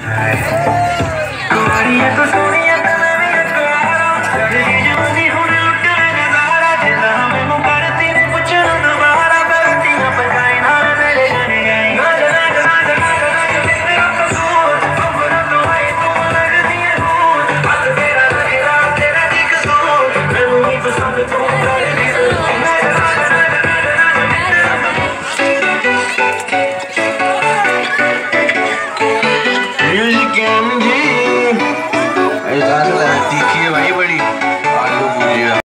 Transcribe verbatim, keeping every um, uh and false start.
कुआरियां तो सोनिया ते मैं भी अकवारा, चढ़ गई जवानी